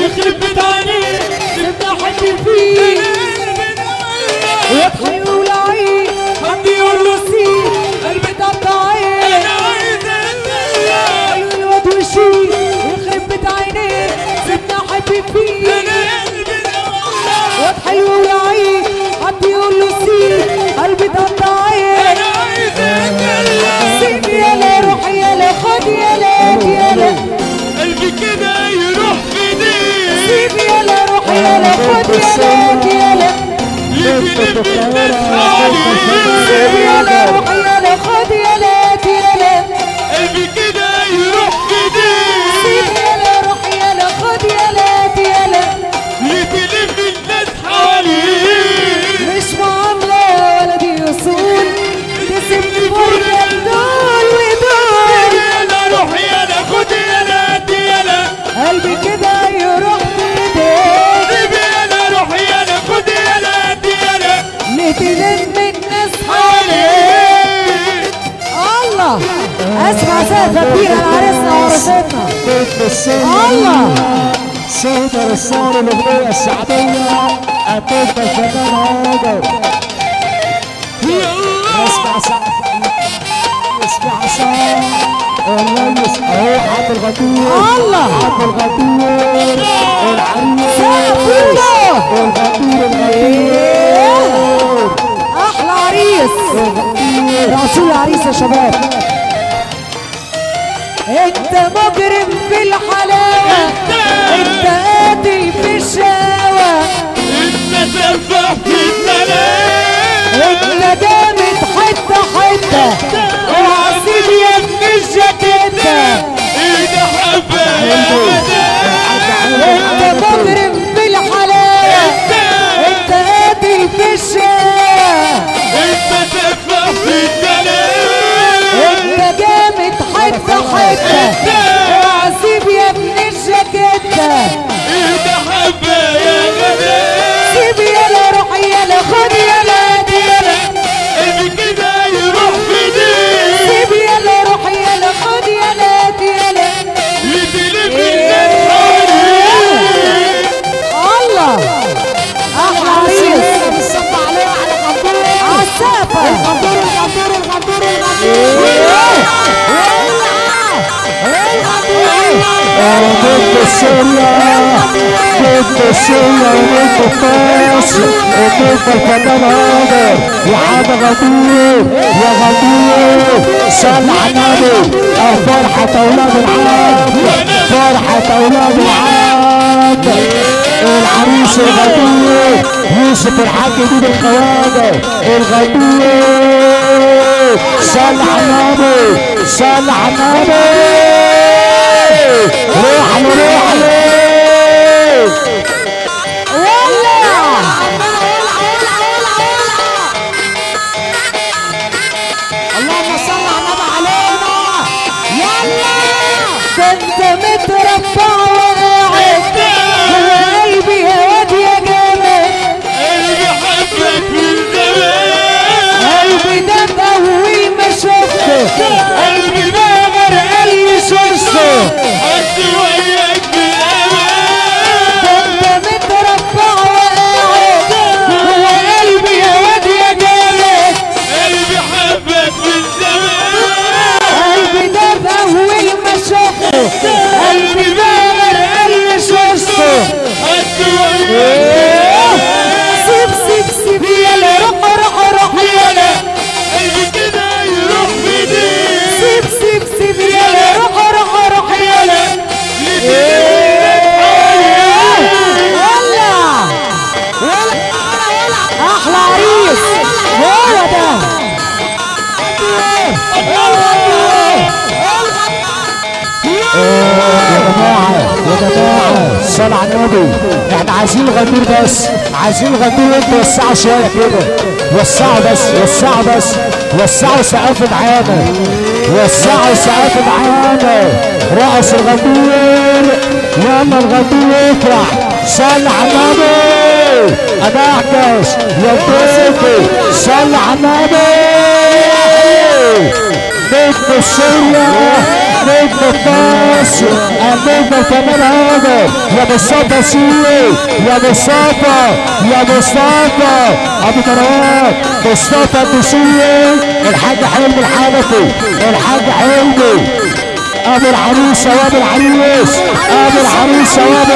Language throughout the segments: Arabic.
يخرب بيت عينيك انت حبي فيه واضحي ولعي حد يقول له سيب قلبي تقطعي انا عايز عيون الواد وشي يخرب بيت عينيك سيبنا حبي فيه واضحي ولعي حد يقول له سيب قلبي تقطعي انا عايز سيب يالا روح يالا خد يالا يالا قلبي كده يروح في ايديك سيب يالا روح يالا خد يالا يالا لف الناس حواليك سيب يالا روح يالا خد يالا يالا قلبي كده يروح في ايديك سيب يالا روح يالا خد يالا يالا لف الناس حواليك مش معاملة ولا دي اصول تسيبني فرجة دول ودول يالا روح يالا خد يالا يالا قلبي كده يروح في ايديك سيب يالا روح يالا خد يالا يالا لتلم الناس حواليك الله اسمع سقفة كبيرة لعريسنا وعروستنا الله سيدة رسالة الأغنية الشعبية أطيب الفنان هاجر اسمع سقفة اسمع سقفة الريس اهو عبد الغدير الله عبد الغدير العريس الغدير احلى عريس رسول عريس يا شباب انت مجرم في الحلاوه انت قاتل في الشهوه انت سفاح في السلام انت جامد حته حته اوعى تسيب يا ابن الجاكيته ايدي حبايب انت مجرم في الحلاوه انت قاتل في الشهوه انت سفاح في السلام انت جامد حته حته اوعى تسيب يا ابن الجاكيته ايدي حبايب سيب يالا روح يالا خد يالا يالا قلبي كده يروح في ايديك سيب يالا روح يالا خد يالا يالا لتلف الناس حواليك الله احلى عريس بنصب عليها على الغندور على السقفة الغندور ضد السوريا ضد السوريا وضد الطاس ضد الفنان هاجر يا حاجة غدير يا غدير صل على النبي فرحة أولاد العاد فرحة أولاد العاد العريس الغدير يوسف الحاج دود الخواجة الغدير صل على النبي صل على النبي روح له روح له اللهم صل على النبي علينا يلا ده انت مترفع وقاعد جوا قلبي يا واد يا جامد قلبي حبك من زمان قلبي ده بأول ما شفته قلبي ده غرقان شفته حد وياك بالامان ده انت مترفع وقاعد جوا قلبي يا واد يا جامد قلبي حبك من زمان قلبي ده بأول ما شفته قلبي ده غرقان شفته حد وياك سيب يالا روح يالا قلبي كده يروح في ايديك سيب يالا روح يالا احلى عريس هو ده يا جماعة صل على النبي احنا عايزين الغندور بس عايزين الغندور انتوا وسعوا شوية كده وسعوا بس وسعوا سقف معانا وسعوا سقف معانا رأس الغندور يلا الغندور يطلع صل على النبي انا احكش يا ضيفي صل على النبي نجم السوريا نجم الناس النجم الفنان هاجر يا مصطفى سيدي يا مصطفى يا مصطفى ابو مروان مصطفى الدسوقي الحاج حلمي الحنفي الحاج حلمي ابو العروسه وابو العريس ابو العروسه وابو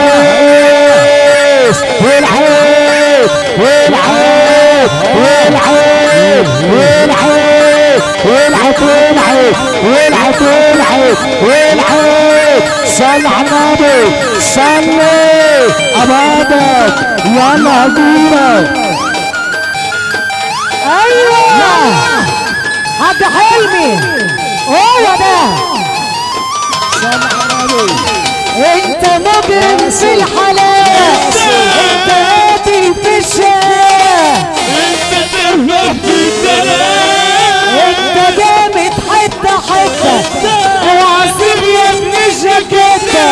العريس والعيد والعيد والعيد والعيد والعيد والعيد والعيد والعيد صل على النبي صلي ابادك يلا هجيلك. ايوه حاج حلمي هو ده. انت مجرم في الحلال انت قاتل في الشارع انت تفهم في الكلام انت جامد حته حته وعصير يا ابن الجاكيته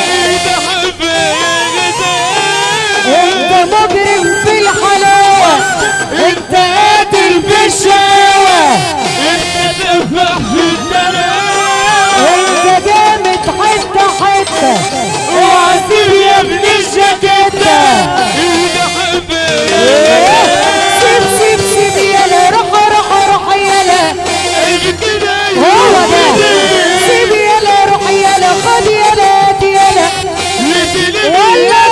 انت مجرم في الحلاوه انت قاتل في الشارع انت تفهم في الكلام انت جامد حته حته وعصير يا ابن الجاكيته. سيب سيب سيب يلا روح يلا هو ده. سيب يلا روح يلا خد يلا هات يلا يلا.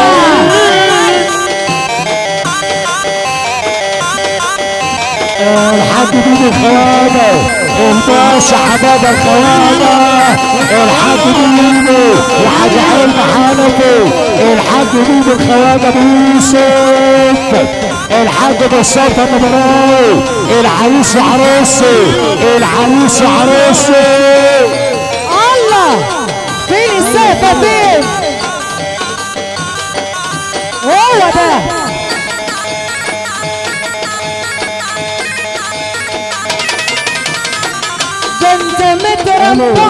الحاج بيبي الخواجه الباشا حباب الخواجه الحاج بيبي الحاج حلمي حنفي الحاج بيبي الخواجه بيوسف الحاج مصطفى النمراوي العريس وعروسي العريس وعروسي. الله فين السقفة فين؟ هو ده. ده انت متربع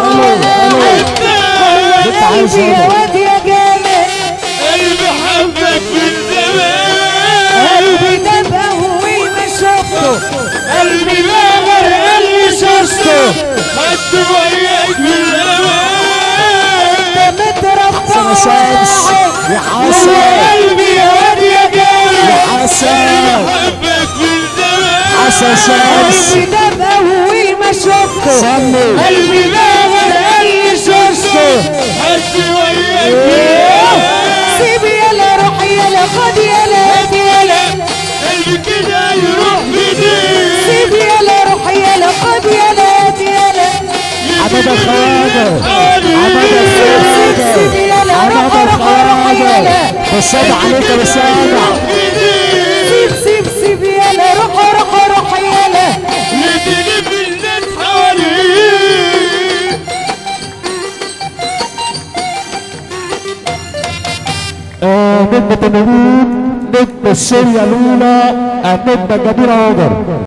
قلبي يا واد يا جامد قلبي حبك من زمان قلبي ده بأول ما شفته قلبي بغر قلبي شفته حد وياك من انت متربع يا حسن قلبي يا واد يا جامد يا حسن حبك من زمان حسن شمس قلبي ده بأول ما شفته صلي قلبي بغر قلبي شفته حد وياك سيب يلا روح يلا خد يلا هات يلا قلبي كده يروح بدين سيب يلا روح يلا خد يلا هات يلا حباب الخواجه حباب سيب الخواجه يلا حباب روح الخواجه يلا بالصبع عليك يا بالصبع سيب يلا روح يلا لتلف الناس حواليك نجمة النجوم نجم السورية الأولى النجمة الجميلة هاجر